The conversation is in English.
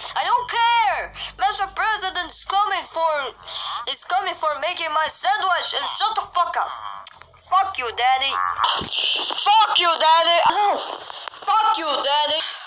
I don't care. Mr. President's coming for making my sandwich, and shut the fuck up. Fuck you, Daddy. Fuck you, Daddy. Fuck you, Daddy.